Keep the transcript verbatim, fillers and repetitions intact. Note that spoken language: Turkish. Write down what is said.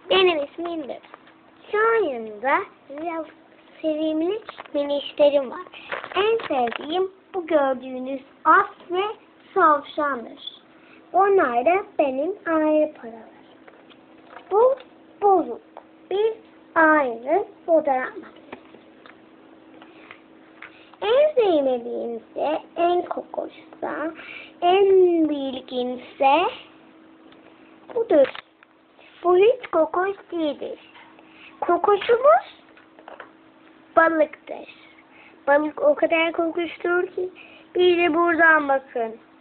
Benim ismim de. Şu an yanında biraz sevimli minişlerim var. En sevdiğim bu gördüğünüz at ve tavşandır. Onlar da benim ayrı paralarım. Bu bozuk. Biz ayrı fotoğraf. En sevmediğimse, en kokoşsa, en bilginse budur. Bu hiç kokoş değildir. Kokoşumuz balıktır. Balık o kadar kokuştur ki bir de buradan bakın.